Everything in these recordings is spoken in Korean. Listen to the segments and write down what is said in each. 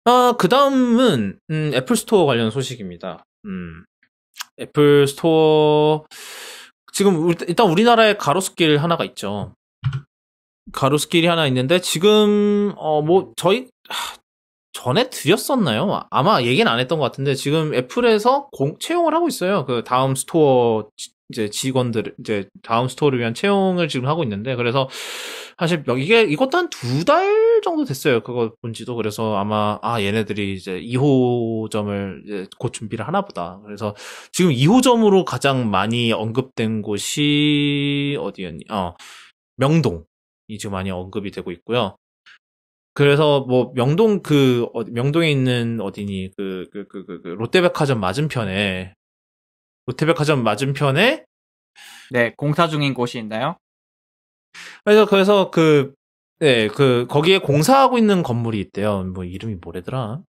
그 다음은, 애플 스토어 관련 소식입니다. 애플 스토어, 지금, 일단 우리나라에 가로수길 하나가 있죠. 가로수길이 하나 있는데, 지금, 저희, 전에 드렸었나요? 아마 얘기는 안 했던 것 같은데, 지금 애플에서 채용을 하고 있어요. 그 다음 스토어, 이제 직원들, 이제 다음 스토어를 위한 채용을 지금 하고 있는데, 그래서 사실 이것도 한 2달 정도 됐어요. 그거 본 지도. 그래서 아마, 얘네들이 이제 2호점을 이제 곧 준비를 하나 보다. 그래서 지금 2호점으로 가장 많이 언급된 곳이 어디였니? 명동이 지금 많이 언급이 되고 있고요. 그래서 뭐 명동에 있는 어디니 롯데백화점 맞은편에 네, 공사 중인 곳이 있나요? 그래서 거기에 공사하고 있는 건물이 있대요. 뭐 이름이 뭐래더라?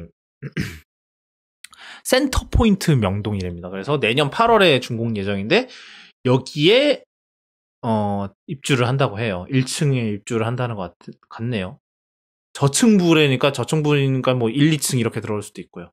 센터포인트 명동이랍니다. 그래서 내년 8월에 준공 예정인데 여기에 입주를 한다고 해요. 1층에 입주를 한다는 것 같네요. 저층부래니까 뭐 1, 2층 이렇게 들어올 수도 있고요.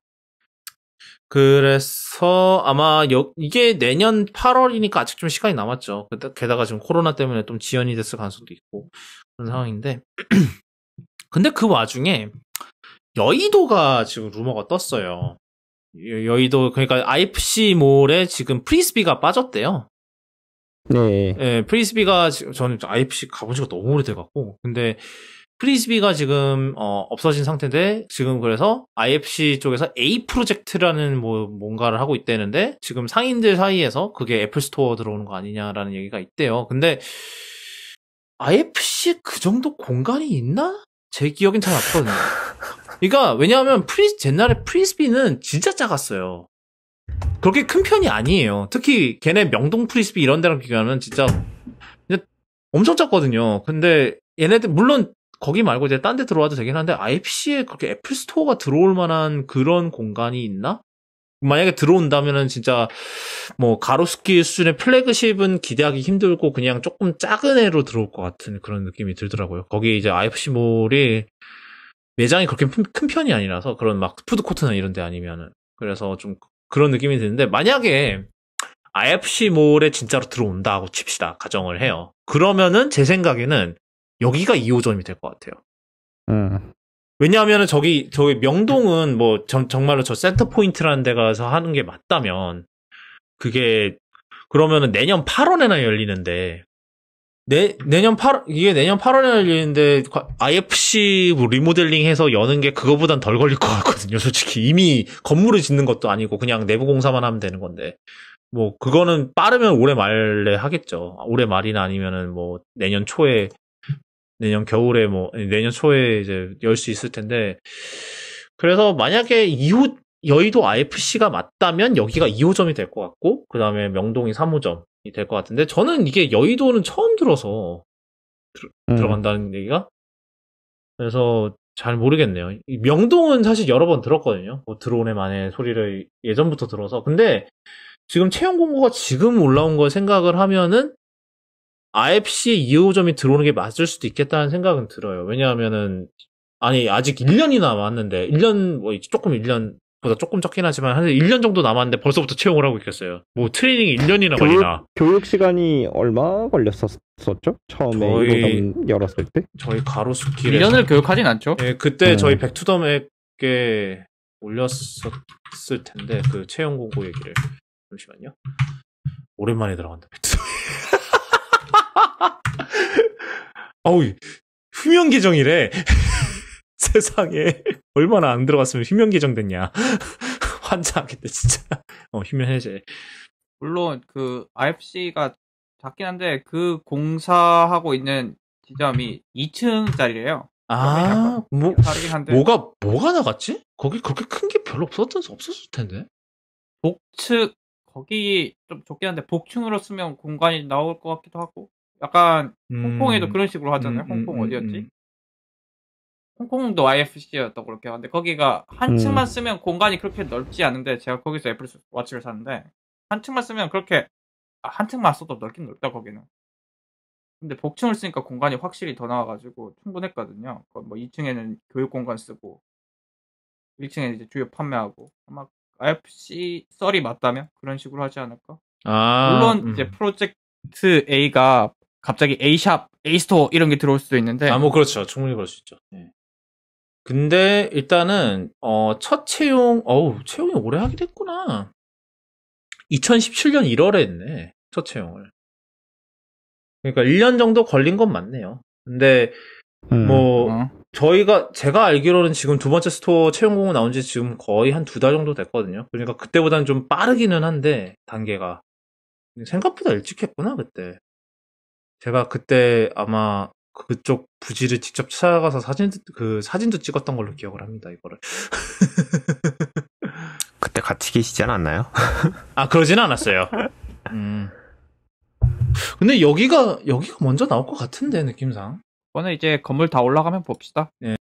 그래서 아마 이게 내년 8월이니까 아직 좀 시간이 남았죠. 게다가 지금 코로나 때문에 좀 지연이 됐을 가능성도 있고 그런 상황인데 근데 그 와중에 여의도가 지금 루머가 떴어요. 여의도 그러니까 IFC몰에 지금 프리스비가 빠졌대요. 네. 예, 프리스비가 저는 IFC 가본 지가 너무 오래돼갖고 근데 프리스비가 지금 없어진 상태인데 지금 그래서 IFC 쪽에서 A 프로젝트라는 뭔가를 하고 있다는데 지금 상인들 사이에서 그게 애플 스토어 들어오는 거 아니냐라는 얘기가 있대요. 근데 IFC에 그 정도 공간이 있나? 제 기억엔 잘 안 나거든요. 그러니까 왜냐하면 옛날에 프리스비는 진짜 작았어요. 그렇게 큰 편이 아니에요. 특히 걔네 명동 프리스비 이런 데랑 비교하면 진짜 엄청 작거든요. 근데 얘네들 물론 거기 말고 이제 딴 데 들어와도 되긴 한데 IFC에 그렇게 애플 스토어가 들어올 만한 그런 공간이 있나? 만약에 들어온다면은 진짜 뭐 가로수길 수준의 플래그십은 기대하기 힘들고 그냥 조금 작은 애로 들어올 것 같은 그런 느낌이 들더라고요. 거기 이제 IFC몰이 매장이 그렇게 큰 편이 아니라서 그런 막 푸드코트나 이런 데 아니면은 그래서 좀 그런 느낌이 드는데 만약에 IFC몰에 진짜로 들어온다고 칩시다. 가정을 해요. 그러면은 제 생각에는 여기가 2호점이 될 것 같아요. 왜냐하면은 저기 명동은 뭐 정말로 저 센터 포인트라는 데 가서 하는 게 맞다면 그게 그러면은 내년 8월에나 열리는데 내년 8월에 열리는데 IFC 리모델링해서 여는 게 그거보단 덜 걸릴 것 같거든요. 솔직히 이미 건물을 짓는 것도 아니고 그냥 내부 공사만 하면 되는 건데 뭐 그거는 빠르면 올해 말에 하겠죠. 올해 말이나 아니면은 뭐 내년 초에 내년 겨울에 내년 초에 이제 열 수 있을 텐데 그래서 만약에 여의도 IFC가 맞다면 여기가 2호점이 될 것 같고 그 다음에 명동이 3호점이 될 것 같은데 저는 이게 여의도는 처음 들어서 들어간다는 얘기가 그래서 잘 모르겠네요. 명동은 사실 여러 번 들었거든요. 뭐 들어오네 만에 소리를 예전부터 들어서 근데 지금 채용 공고가 지금 올라온 걸 생각을 하면은 IFC 2호점이 들어오는 게 맞을 수도 있겠다는 생각은 들어요. 왜냐하면은 아직 1년이 남았는데 1년보다 조금 적긴 하지만 한 1년 정도 남았는데 벌써부터 채용을 하고 있겠어요. 뭐 트레이닝이 1년이나 걸리나. 교육 시간이 얼마 걸렸었죠? 처음에 2호점 열었을 때? 저희 가로수길에 1년을 교육하진 않죠. 예, 그때 저희 백투더맥에 올렸었을 텐데 그 채용 공고 얘기를 잠시만요. 오랜만에 들어간다. 백투더맥. 어우, 휴면 계정이래. 세상에. 얼마나 안 들어갔으면 휴면 계정 됐냐. 환장하겠다, 진짜. 휴면 해제. 물론, IFC가 작긴 한데, 그 공사하고 있는 지점이 2층짜리래요. 다르긴 한데. 뭐가 나갔지? 거기 그렇게 큰 게 별로 없었을 텐데. 복층, 거기 좀 좁긴 한데, 복층으로 쓰면 공간이 나올 것 같기도 하고. 약간 홍콩에도 그런 식으로 하잖아요. 홍콩 어디였지? 홍콩도 IFC였다고 그렇게 하는데 거기가 한 층만 쓰면 공간이 그렇게 넓지 않은데 제가 거기서 애플 워치를 샀는데 한 층만 쓰면 그렇게 한 층만 써도 넓긴 넓다 거기는. 근데 복층을 쓰니까 공간이 확실히 더 나와가지고 충분했거든요. 뭐 2층에는 교육 공간 쓰고 1층에 이제 주요 판매하고 아마 IFC 썰이 맞다면 그런 식으로 하지 않을까? 물론 이제 프로젝트 A가 갑자기 A샵, A스토어 이런 게 들어올 수도 있는데 뭐 그렇죠. 충분히 그럴 수 있죠. 네. 근데 일단은 첫 채용이 오래 하게 됐구나. 2017년 1월에 했네. 첫 채용을. 그러니까 1년 정도 걸린 건 맞네요. 근데 제가 알기로는 지금 두 번째 스토어 채용 공고 나온 지 지금 거의 한 2달 정도 됐거든요. 그러니까 그때보다는 좀 빠르기는 한데 단계가 생각보다 일찍 했구나 그때. 제가 그때 아마 그쪽 부지를 직접 찾아가서 사진도 찍었던 걸로 기억을 합니다, 이거를. 그때 같이 계시지 않았나요? 그러지는 않았어요. 근데 여기가 먼저 나올 것 같은데, 느낌상. 이번에 이제 건물 다 올라가면 봅시다. 네.